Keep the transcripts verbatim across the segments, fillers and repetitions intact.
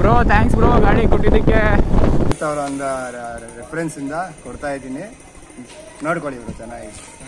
Bro thanks bro ಗಾಡಿ ಕೊಟ್ಟಿದ್ದಕ್ಕೆ. ಅವರ ಒಂದು ರೆಫರೆನ್ಸ್ ಇಂದ ಕೊಡ್ತಾ ಇದ್ದೀನಿ, ನೋಡ್ಕೊಳ್ಳಿ ಬ್ರೋ, ಚೆನ್ನಾಗಿ.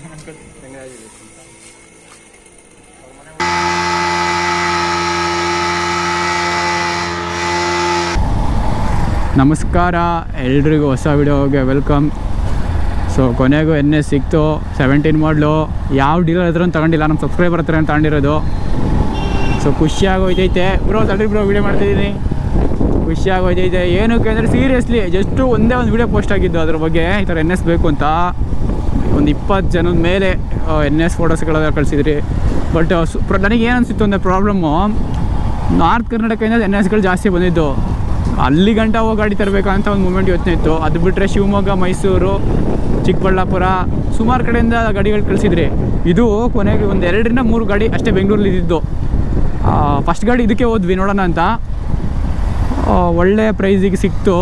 ನಮಸ್ಕಾರ ಎಲ್ರಿಗೂ, ಹೊಸ ವಿಡಿಯೋಗೆ ವೆಲ್ಕಮ್. ಸೊ ಕೊನೆಗೂ ಎನ್ ಎಸ್ ಸಿಕ್ತು, ಸೆವೆಂಟೀನ್ ಮಾಡಲು. ಯಾವ ಡೀಲರ್ ಹತ್ರ ತಗೊಂಡಿಲ್ಲ, ನಮ್ಮ ಸಬ್ಸ್ಕ್ರೈಬರ್ ಹತ್ರ ತಗೊಂಡಿರೋದು. ಸೊ ಖುಷಿಯಾಗಿ ಹೋಯ್ತೈತೆ ಬ್ರೋ, ತಡ್ರಿ ಬ್ರೋ ವಿಡಿಯೋ ಮಾಡ್ತಿದ್ದೀನಿ. ಖುಷಿಯಾಗಿ ಹೋಯ್ತೈತೆ. ಏನಕ್ಕೆ ಅಂದರೆ ಸೀರಿಯಸ್ಲಿ ಜಸ್ಟು ಒಂದೇ ಒಂದು ವಿಡಿಯೋ ಪೋಸ್ಟ್ ಆಗಿದ್ದು ಅದ್ರ ಬಗ್ಗೆ, ಈ ಥರ ಎನ್ ಎಸ್ ಬೇಕು ಅಂತ. ಒಂದು ಇಪ್ಪತ್ತು ಜನದ ಮೇಲೆ ಎನ್ ಎಸ್ ಫೋಟೋಸ್ಗಳೆಲ್ಲ ಕಳಿಸಿದ್ರಿ. ಬಟ್ ನನಗೆ ಏನು ಅನಿಸಿತ್ತು ಅಂದರೆ ಪ್ರಾಬ್ಲಮ್ಮು, ನಾರ್ತ್ ಕರ್ನಾಟಕದಿಂದ ಎನ್ ಎಸ್ಗಳು ಜಾಸ್ತಿ ಬಂದಿದ್ದು. ಅಲ್ಲಿ ಗಂಟ ಹೋಗಿ ಗಾಡಿ ತರಬೇಕಂತ ಒಂದು ಮೂಮೆಂಟ್ ಯೋಚನೆ ಇತ್ತು. ಅದು ಬಿಟ್ಟರೆ ಶಿವಮೊಗ್ಗ, ಮೈಸೂರು, ಚಿಕ್ಕಬಳ್ಳಾಪುರ ಸುಮಾರು ಕಡೆಯಿಂದ ಗಾಡಿಗಳು ಕಳಿಸಿದ್ರಿ. ಇದು ಕೊನೆಗೆ ಒಂದು ಎರಡರಿಂದ ಮೂರು ಗಾಡಿ ಅಷ್ಟೇ ಬೆಂಗಳೂರಲ್ಲಿ ಇದ್ದಿದ್ದು. ಫಸ್ಟ್ ಗಾಡಿ ಇದಕ್ಕೆ ಹೋದ್ವಿ ನೋಡೋಣ ಅಂತ, ಒಳ್ಳೆಯ ಪ್ರೈಸಿಗೆ ಸಿಕ್ತು.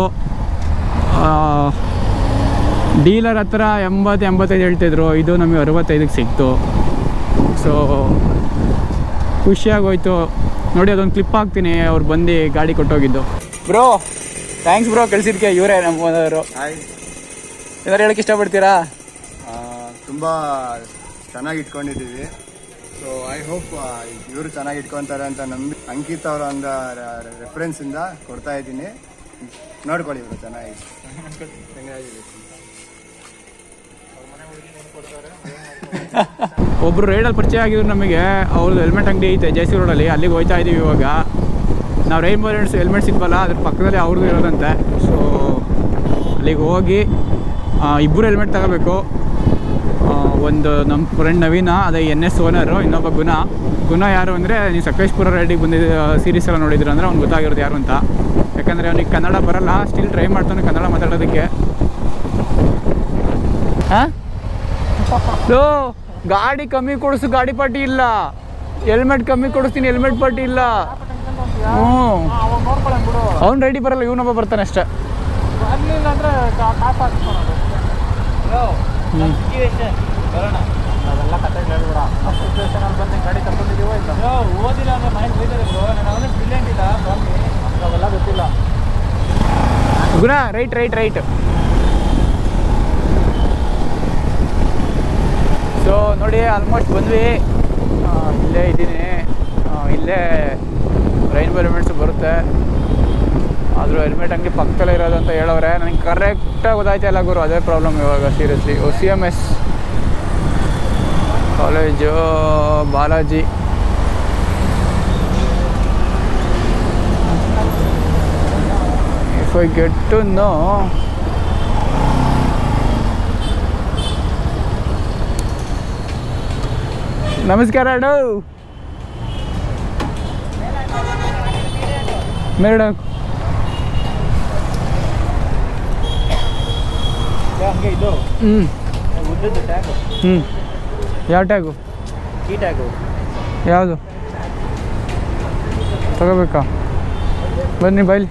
ಡೀಲರ್ ಹತ್ರ ಎಂಬತ್ತು ಎಂಬತ್ತೈದು ಹೇಳ್ತಿದ್ರು, ಇದು ನಮಗೆ ಅರವತ್ತೈದಕ್ಕೆ ಸಿಕ್ತು. ಸೊ ಖುಷಿಯಾಗೋಯ್ತು ನೋಡಿ. ಅದೊಂದು ಕ್ಲಿಪ್ ಹಾಕ್ತೀನಿ, ಅವ್ರು ಬಂದು ಗಾಡಿ ಕೊಟ್ಟೋಗಿದ್ದು. ಬ್ರೋ ಥ್ಯಾಂಕ್ಸ್ ಬ್ರೋ, ಕಳಿಸಿದ್ಕೆ. ಇವರೇ ನಮ್ಮವರು. ಹಾಯ್, ಏನಾರು ಹೇಳಕ್ಕೆ ಇಷ್ಟಪಡ್ತೀರಾ? ತುಂಬ ಚೆನ್ನಾಗಿ ಇಟ್ಕೊಂಡಿದ್ದೀವಿ. ಸೊ ಐ ಹೋಪ್ ಇವರು ಚೆನ್ನಾಗಿ ಇಟ್ಕೊತಾರೆ ಅಂತ ನಂಬಿ ಅಂಕಿತ್ ಅವರ ಒಂದು ರೆಫರೆನ್ಸ್ ಇಂದ ಕೊಡ್ತಾ ಇದ್ದೀನಿ, ನೋಡ್ಕೊಳ್ಳಿ ಇವರು, ಚೆನ್ನಾಗಿ. ಒಬ್ರು ರೈಡಲ್ಲಿ ಪರಿಚಯ ಆಗಿದ್ರು ನಮಗೆ. ಅವ್ರದ್ದು ಹೆಲ್ಮೆಟ್ ಅಂಗಡಿ ಐತೆ ಜೆ ಸಿ ರೋಡಲ್ಲಿ, ಅಲ್ಲಿಗೆ ಹೋಗ್ತಾ ಇದ್ದೀವಿ ಇವಾಗ. ನಾವು ರೈನ್ಬೋ ಹೆಲ್ಮೆಟ್ಸ್ ಹೆಲ್ಮೆಟ್ಸ್ ಇದ್ವಲ್ಲ, ಅದ್ರ ಪಕ್ಕದಲ್ಲಿ ಅವ್ರದ್ದು ಇರೋದಂತೆ. ಸೊ ಅಲ್ಲಿಗೆ ಹೋಗಿ ಇಬ್ಬರು ಹೆಲ್ಮೆಟ್ ತಗೋಬೇಕು. ಒಂದು ನಮ್ಮ ಫ್ರೆಂಡ್ ನವೀನ, ಅದೇ ಎನ್ ಎಸ್ ಓನರು. ಇನ್ನೊಬ್ಬ ಗುಣ. ಗುಣ ಯಾರು ಅಂದರೆ, ನೀವು ಸಕಲೇಶ್ಪುರ ರೈಡಿಗೆ ಬಂದಿದ್ದ ಸೀರೀಸ್ ಎಲ್ಲ ನೋಡಿದ್ರು ಅಂದರೆ ಅವ್ನು ಗೊತ್ತಾಗಿರೋದು ಯಾರು ಅಂತ. ಯಾಕಂದರೆ ಅವನಿಗೆ ಕನ್ನಡ ಬರಲ್ಲ, ಸ್ಟಿಲ್ ಟ್ರೈ ಮಾಡ್ತಾನೆ ಕನ್ನಡ ಮಾತಾಡೋದಕ್ಕೆ. ಹಾಂ ಲೋ, ಗಾಡಿ ಕಮ್ಮಿ ಕೊಡಿಸು, ಗಾಡಿ ಪಾರ್ಟಿ ಇಲ್ಲ. ಹೆಲ್ಮೆಟ್ ಕಮ್ಮಿ ಕೊಡಿಸ್ತೀನಿ, ಹೆಲ್ಮೆಟ್ ಪಾರ್ಟಿ ಇಲ್ಲ. ಹ್ಞೂ, ಅವ್ನು ರೆಡಿ ಬರಲ್ಲ, ಇವನೊಬ್ಬ ಬರ್ತಾನೆ ಅಷ್ಟೇ. Guna right right right so ನೋಡಿ, ಆಲ್ಮೋಸ್ಟ್ ಬಂದ್ವಿ. ಇಲ್ಲೇ ಇದ್ದೀನಿ, ಇಲ್ಲೇ ರೈನ್ಬೋ ಹೆಲ್ಮೆಟ್ಸು ಬರುತ್ತೆ. ಆದರೂ ಹೆಲ್ಮೆಟ್ ಅಂಗಡಿ ಪಕ್ಕದಲ್ಲೇ ಇರೋದು ಅಂತ ಹೇಳೋರೆ. ನನಗೆ ಕರೆಕ್ಟಾಗಿ ಗೊತ್ತಾಯ್ತಾ ಇಲ್ಲ ಗುರು, ಅದೇ ಪ್ರಾಬ್ಲಮ್ ಇವಾಗ seriously. O C M S college Balaji. If I get to know ನಮಸ್ಕಾರ ಅಣ್ಣ. ಮೇಡಮ್ ಹ್ಞೂ ಹ್ಞೂ ಯಾವ ಟ್ಯಾಗು? ಈ ಟ್ಯಾಗು ಯಾವುದು ತಗೋಬೇಕಾ? ಬನ್ನಿ ಬೈಲಿ.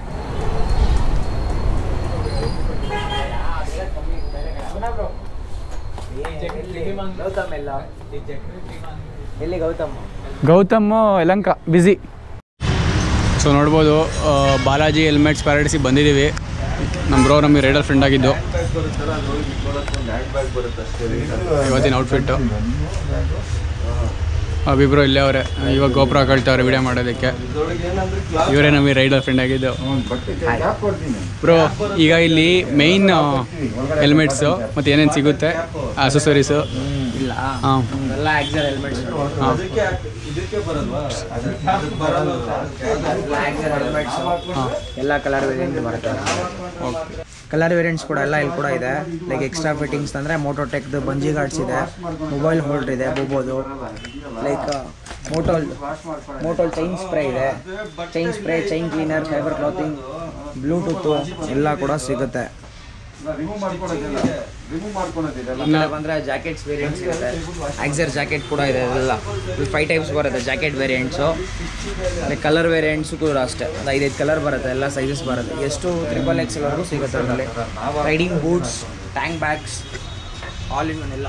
ಎಲ್ಲಿ ಗೌತಮ್? ಗೌತಮ್ ಯಲಂಕ ಬಿಸಿ. ಸೊ ನೋಡ್ಬೋದು, ಬಾಲಾಜಿ ಹೆಲ್ಮೆಟ್ಸ್ ಪ್ಯಾರಡೈಸಿಗೆ ಬಂದಿದ್ದೀವಿ. ನಮ್ಮ ಬ್ರೋ ನಮಗೆ ರೈಡರ್ ಫ್ರೆಂಡ್ ಆಗಿದ್ದು. ಇವತ್ತಿನ ಔಟ್ಫಿಟ್ಟು ಅಭಿಬ್ರು ಇಲ್ಲೇ ಅವರೇ. ಇವಾಗ ಗೋಪುರ ಕಳ್ತವ್ರೆ ವಿಡಿಯೋ ಮಾಡೋದಕ್ಕೆ. ಇವರೇ ನಮಗೆ ರೈಡರ್ ಫ್ರೆಂಡ್ ಆಗಿದ್ದು. ಬ್ರೋ ಈಗ ಇಲ್ಲಿ ಮೇಯ್ನ್ ಹೆಲ್ಮೆಟ್ಸು ಮತ್ತು ಏನೇನು ಸಿಗುತ್ತೆ, ಅಸೆಸರೀಸು? ಇಲ್ಲ, ಹಾಂ ಎಲ್ಲ ಆಕ್ಸರ್ ಹೆಲ್ಮೆಟ್ಸ್. ಹಾಂ ಎಲ್ಲ ಕಲರ್ ವೇರಿಯಂಟ್ ಬರುತ್ತೆ. ಕಲರ್ ವೇರಿಯಂಟ್ಸ್ ಕೂಡ ಎಲ್ಲ ಇಲ್ಲಿ ಕೂಡ ಇದೆ. ಲೈಕ್ ಎಕ್ಸ್ಟ್ರಾ ಫಿಟ್ಟಿಂಗ್ಸ್ ಅಂದರೆ ಮೋಟೋಟೆಕ್ದು ಬಂಜಿ ಗಾರ್ಡ್ಸ್ ಇದೆ, ಮೊಬೈಲ್ ಹೋಲ್ಡರ್ ಇದೆ, ಬೋಬೋದು, like Motul Motul chain spray ಇದೆ, chain spray, chain cleaner, fibre clothing, Bluetooth ಎಲ್ಲ ಕೂಡ ಸಿಗುತ್ತೆ. ಬಂದರೆ ಜಾಕೆಟ್ಸ್ ವೇರಿಯಂಟ್ಸ್ ಇರುತ್ತೆ. ಆಕ್ಸರ್ ಜಾಕೆಟ್ ಕೂಡ ಇದೆ. ಎಲ್ಲ ಫೈವ್ ಟೈಪ್ಸ್ ಬರುತ್ತೆ ಜಾಕೆಟ್ ವೇರಿಯಂಟ್ಸು. ಕಲರ್ ವೇರಿಯಂಟ್ಸು ಕೂಡ ಅಷ್ಟೇ, ಒಂದು ಐದೈದು ಕಲರ್ ಬರುತ್ತೆ, ಎಲ್ಲ ಸೈಜಸ್ ಬರುತ್ತೆ. ಎಷ್ಟು ತ್ರಿಬಲ್ ಎಕ್ಸ್ವರೆಗೂ ಸಿಗುತ್ತೆ ಅದರಲ್ಲಿ. Riding boots, tank bags, all in one ಎಲ್ಲ.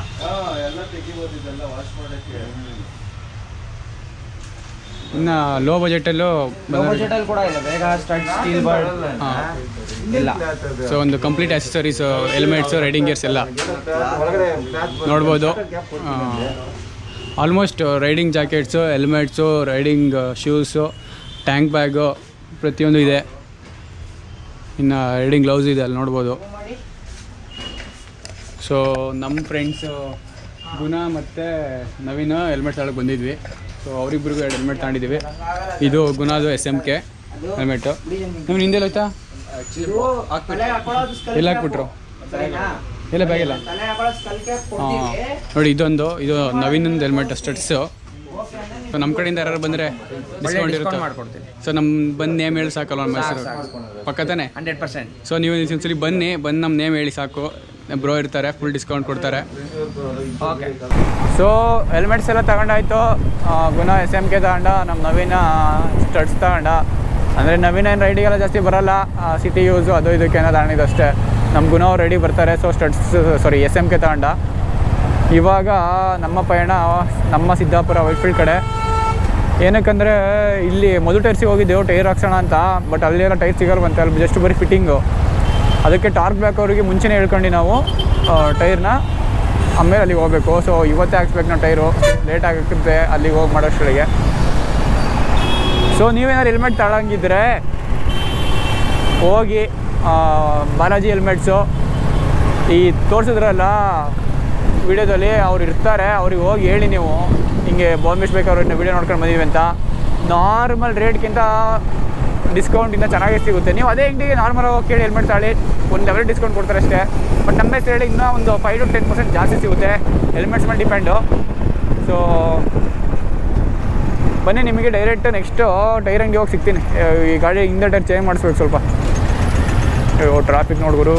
ಇನ್ನು ಲೋ ಬಜೆಟಲ್ಲೂ ಬಜೆಟಲ್ಲಿ ಕೂಡ ಇದೆ ಬೇಗ ಸ್ಟಡ್ ಸ್ಟೀಲ್ ಬರ್ಡ್ ಇಲ್ಲ. ಸೊ ಒಂದು complete accessories helmets riding gears ಎಲ್ಲ ನೋಡ್ಬೋದು. Almost riding jackets helmets riding shoes tank bag ಪ್ರತಿಯೊಂದು ಇದೆ. ಇನ್ನು ರೈಡಿಂಗ್ ಗ್ಲೌಸ್ ಇದೆ ಅಲ್ಲಿ ನೋಡ್ಬೋದು. ಸೊ ನಮ್ಮ ಫ್ರೆಂಡ್ಸು ಗುಣ ಮತ್ತು ನವೀನ ಹೆಲ್ಮೆಟ್ ತಗೊಳಕ್ಕೆ ಬಂದಿದ್ವಿ. ಸೊ ಅವರಿಬ್ಬರಿಗೂ ಎರಡು ಹೆಲ್ಮೆಟ್ ತಗೊಂಡಿದ್ದೀವಿ. ಇದು ಗುಣದು ಎಸ್ ಎಮ್ ಕೆ ಹೆಲ್ಮೆಟ್ಟು. ನೀವು ಹಿಂದೆಲ್ಲ ಹೋಯ್ತಾ ಎಲ್ಲ ಹಾಕ್ಬಿಟ್ರು ಎಲ್ಲ ಬ್ಯಾಗಿಲ್ಲ. ಹಾಂ ನೋಡಿ ಇದೊಂದು ಇದು ನವೀನಂದು ಹೆಲ್ಮೆಟ್ ಸ್ಟಡ್ಸು. ಸೊ ನಮ್ಮ ಕಡೆಯಿಂದ ಯಾರು ಬಂದರೆ ಡಿಸ್ಕೌಂಟ್ ಇರುತ್ತೆ ಮಾಡ್ಕೊಡ್ತೀನಿ. ಸೊ ನಮ್ಮ ಬಂದು ನೇಮ್ ಹೇಳಿ ಸಾಕಲ್ಲ ನಮ್ಮ ಹೆಸರು ಪಕ್ಕ ತಾನೆ ಹಂಡ್ರೆಡ್ ಪರ್ಸೆಂಟ್. ಸೊ ನೀವು ಒಂದ್ಸಲಿ ಬನ್ನಿ, ಬಂದು ನಮ್ಮ ನೇಮ್ ಹೇಳಿ ಸಾಕು, ಬ್ರೋ ಇರ್ತಾರೆ, ಫುಲ್ ಡಿಸ್ಕೌಂಟ್ ಕೊಡ್ತಾರೆ. ಓಕೆ. ಸೊ ಹೆಲ್ಮೆಟ್ಸ್ ಎಲ್ಲ ತಗೊಂಡಾಯ್ತು. ಗುಣ ಎಸ್ ಎಮ್ ಕೆ ತಗೊಂಡ, ನಮ್ಮ ನವೀನ ಸ್ಟಡ್ಸ್ ತಗೊಂಡ. ಅಂದರೆ ನವೀನ ಏನು ರೈಡಿಗೆಲ್ಲ ಜಾಸ್ತಿ ಬರೋಲ್ಲ, ಸಿಟಿ ಯೂಸು ಅದು ಇದಕ್ಕೆ ಏನೋ ತಗೊಂಡಿದ್ದು ಅಷ್ಟೇ. ನಮ್ಮ ಗುಣ ಅವ್ರು ರೆಡಿ ಬರ್ತಾರೆ. So Studds sorry S M K ತಗೊಂಡ. ಇವಾಗ ನಮ್ಮ ಪಯಣ ನಮ್ಮ ಸಿದ್ದಾಪುರ ವೈಟ್ಫೀಲ್ಡ್ ಕಡೆ. ಏನಕ್ಕಂದರೆ ಇಲ್ಲಿ ಮೊದಲು ಟೈರ್ಸಿಗೆ ಹೋಗಿದ್ದೆವು ಟೈರ್ ಹಾಕ್ಸೋಣ ಅಂತ. ಬಟ್ ಅಲ್ಲೆಲ್ಲ ಟೈರ್ ಸಿಗಲ್ವಂತೆ, ಅಲ್ಲಿ ಜಸ್ಟ್ ಬರೀ ಫಿಟ್ಟಿಂಗು. ಅದಕ್ಕೆ ಟಾರ್ಕ್ ಬ್ಯಾಕ್ ಅವರಿಗೆ ಮುಂಚೆನೇ ಹೇಳ್ಕೊಂಡು ನಾವು ಟೈರ್ನ ಆಮೇಲೆ ಅಲ್ಲಿಗೆ ಹೋಗಬೇಕು. ಸೊ ಇವತ್ತೇ ಹಾಕ್ಸ್ಬೇಕು ನಾವು ಟೈರು, ಲೇಟ್ ಆಗುತ್ತೆ ಅಲ್ಲಿಗೆ ಹೋಗಿ ಮಾಡೋಷ್ಟೊಳಗೆ. ಸೊ ನೀವೇನಾದ್ರು ಹೆಲ್ಮೆಟ್ ತಗೊಳಂಗಿದ್ರೆ ಹೋಗಿ ಬಾಲಾಜಿ ಹೆಲ್ಮೆಟ್ಸು ಈ ತೋರಿಸಿದ್ರಲ್ಲ ವಿಡಿಯೋದಲ್ಲಿ ಅವ್ರು ಇರ್ತಾರೆ, ಅವ್ರಿಗೆ ಹೋಗಿ ಹೇಳಿ ನೀವು ಹಿಂಗೆ ಬಾಂಬೆಸ್ ಬೇಕಾದ್ರೆ ವಿಡಿಯೋ ನೋಡ್ಕೊಂಡು ಬಂದೀವಿ ಅಂತ. ನಾರ್ಮಲ್ ರೇಟ್ಗಿಂತ ಡಿಸ್ಕೌಂಟಿಂದ ಚೆನ್ನಾಗೇ ಸಿಗುತ್ತೆ. ನೀವು ಅದೇ ಅಂಗಡಿಗೆ ನಾರ್ಮಲ್ ಹೋಗಿ ಕೇಳಿ ಹೆಲ್ಮೆಟ್ ತಾಳಿ ಒಂದು ಲೆವೆಲ್ ಡಿಸ್ಕೌಂಟ್ ಕೊಡ್ತಾರೆ ಅಷ್ಟೇ. ಬಟ್ ನಮ್ಮ ಸೈಡ್ ಇನ್ನೂ ಒಂದು ಫೈವ್ ಟು ಟೆನ್ ಪರ್ಸೆಂಟ್ ಜಾಸ್ತಿ ಸಿಗುತ್ತೆ ಹೆಲ್ಮೆಟ್ಸ್ ಮೇಲೆ ಡಿಪೆಂಡು. ಸೊ ಬನ್ನಿ ನಿಮಗೆ ಡೈರೆಕ್ಟ್ ನೆಕ್ಸ್ಟು ಟೈರ್ ಅಂಗಡಿ ಹೋಗಿ ಸಿಗ್ತೀನಿ. ಈ ಗಾಡಿ ಹಿಂದೆ ಟೈರ್ ಚೇಂಜ್ ಮಾಡಿಸ್ಬೇಕು ಸ್ವಲ್ಪ. ಟ್ರಾಫಿಕ್ ನೋಡ್ಗುರು.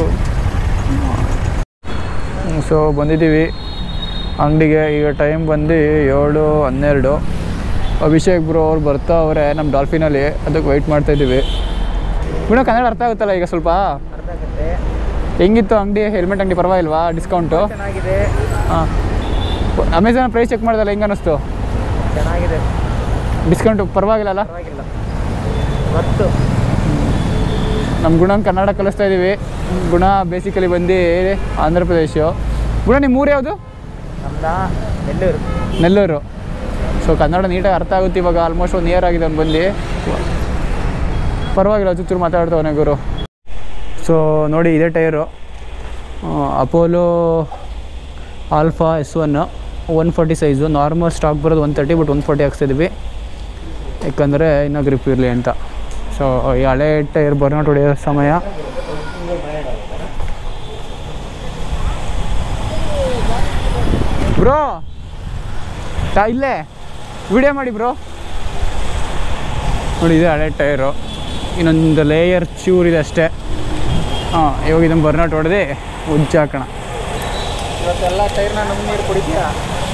ಸೊ ಬಂದಿದ್ದೀವಿ ಅಂಗಡಿಗೆ. ಈಗ ಟೈಮ್ ಬಂದು ಏಳು ಹನ್ನೆರಡು. ಅಭಿಷೇಕ್ ಬ್ರೋ ಅವ್ರು ಬರ್ತಾ ಅವರೇ ನಮ್ಮ ಡಾಲ್ಫಿನಲ್ಲಿ, ಅದಕ್ಕೆ ವೆಯ್ಟ್ ಮಾಡ್ತಾಯಿದ್ದೀವಿ. ಬಿಡೋ ಕನ್ನಡ ಅರ್ಥ ಆಗುತ್ತಲ್ಲ ಈಗ ಸ್ವಲ್ಪ. ಹೆಂಗಿತ್ತು ಅಂಗಡಿ ಹೆಲ್ಮೆಟ್ ಅಂಗಡಿ? ಪರವಾಗಿಲ್ವಾ ಡಿಸ್ಕೌಂಟು? ಚೆನ್ನಾಗಿದೆ. ಹಾಂ ಅಮೆಝಾನ್ ಪ್ರೈಸ್ ಚೆಕ್ ಮಾಡಿದಲ್ಲ ಹೆಂಗೆ ಅನ್ನಿಸ್ತು? ಚೆನ್ನಾಗಿದೆ. ಡಿಸ್ಕೌಂಟು ಪರವಾಗಿಲ್ಲಲ್ಲ? ಪರವಾಗಿಲ್ಲ. ಮತ್ತು ನಮ್ಮ ಗುಣ ಕನ್ನಡ ಕಲಿಸ್ತಾ ಇದ್ದೀವಿ. ಗುಣ ಬೇಸಿಕಲಿ ಬಂದು ಆಂಧ್ರ ಪ್ರದೇಶ. ಗುಣ ನಿಮ್ಮ ಊರು ಯಾವುದು? ನಮ್ದು ನೆಲ್ಲೂರು. ನೆಲ್ಲೂರು. ಸೊ ಕನ್ನಡ ನೀಟಾಗಿ ಅರ್ಥ ಆಗುತ್ತೆ ಇವಾಗ. ಆಲ್ಮೋಸ್ಟ್ ಒಂದು ಇಯರ್ ಆಗಿದೆ ಅವ್ನು ಬಂದು. ಪರವಾಗಿಲ್ಲ, ಚುಚ್ಚೂರು ಮಾತಾಡ್ತವನೆ ಗುರು. ಸೊ ನೋಡಿ ಇದೇ tyre Apollo Alpha S one one forty size. Normal stock ಬರೋದು one thirty, but one forty ಹಾಕ್ಸಿದ್ವಿ ಯಾಕಂದರೆ ಇನ್ನೂ ಗ್ರಿಪ್ ಇರಲಿ ಅಂತ. ಸೊ ಈ ಹಳೆ ಟೈರ್ ಬರ್ನಾಟ್ ಹೊಡೆಯೋ ಸಮಯ. ಬ್ರೋ ಇಲ್ಲೇ ವಿಡಿಯೋ ಮಾಡಿ ಬ್ರೋ. ನೋಡಿ ಇದೆ ಹಳೆ ಟೈರು, ಇನ್ನೊಂದು ಲೇಯರ್ ಚೂರಿದೆ ಅಷ್ಟೇ. ಹಾಂ ಇವಾಗ ಇದನ್ನು ಬರ್ನಾಟ್ ಹೊಡೆದು ಉಜ್ಜಾಕೋಣ. ಇವತ್ತೆಲ್ಲ ಟೈರ್ನ ನಮ್ಮ ನೀರು ಕುಡಿತೀರಾ?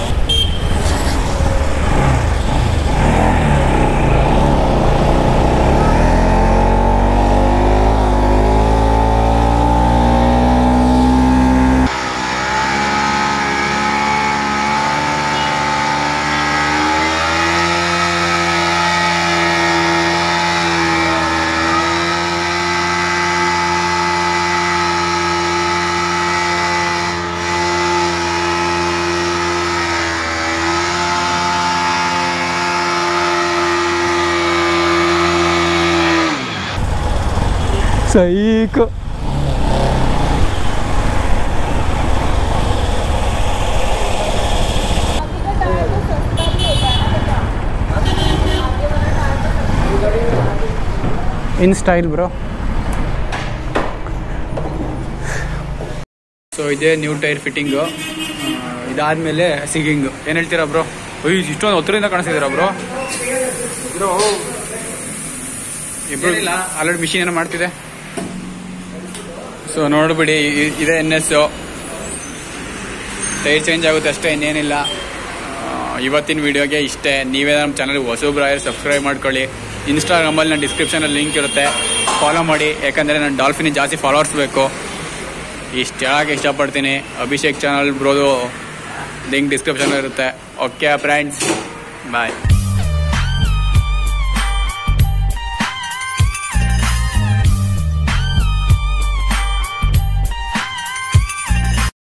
ಸೈಕು. In style bro. ಸೊ ಇದೇ ನ್ಯೂ ಟೈರ್ ಫಿಟ್ಟಿಂಗು. ಇದಾದಮೇಲೆ ಸಿಗಿಂಗು. ಏನು ಹೇಳ್ತೀರಾ ಬ್ರೋ? ಅಯ್ಯೋ ಇಷ್ಟೊಂದು ಹತ್ತರಿಂದ ಕಾಣಿಸ್ತಿದ್ದೀರಾ ಬ್ರೋ? ಇಬ್ರು ಆಲ್ರೆಡಿ ಮಿಷಿನ್ ಏನೋ ಮಾಡ್ತಿದೆ. ಸೊ ನೋಡ್ಬಿಡಿ, ಇದೇ ಎನ್ ಎಸ್ ಟೈರ್ ಚೇಂಜ್ ಆಗುತ್ತೆ ಅಷ್ಟೇ, ಇನ್ನೇನಿಲ್ಲ. ಇವತ್ತಿನ ವಿಡಿಯೋಗೆ ಇಷ್ಟೇ. ನೀವೇ ನಮ್ಮ ಚಾನಲ್ಗೆ ಹೊಸಬ್ರಾಯರು ಸಬ್ಸ್ಕ್ರೈಬ್ ಮಾಡ್ಕೊಳ್ಳಿ. ಇನ್ಸ್ಟಾಗ್ರಾಮಲ್ಲಿ ನನ್ನ ಡಿಸ್ಕ್ರಿಪ್ಷನಲ್ಲಿ ಲಿಂಕ್ ಇರುತ್ತೆ, ಫಾಲೋ ಮಾಡಿ. ಯಾಕಂದರೆ ನನ್ನ ಡಾಲ್ಫಿನಿಗೆ ಜಾಸ್ತಿ ಫಾಲೋವರ್ಸ್ ಬೇಕು. ಇಷ್ಟು ಹೇಳೋಕ್ಕೆ ಇಷ್ಟಪಡ್ತೀನಿ. ಅಭಿಷೇಕ್ ಚಾನಲ್ ಬ್ರೋದು ಲಿಂಕ್ ಡಿಸ್ಕ್ರಿಪ್ಷನಲ್ಲಿ ಇರುತ್ತೆ. ಓಕೆ ಫ್ರೆಂಡ್ಸ್, ಬಾಯ್.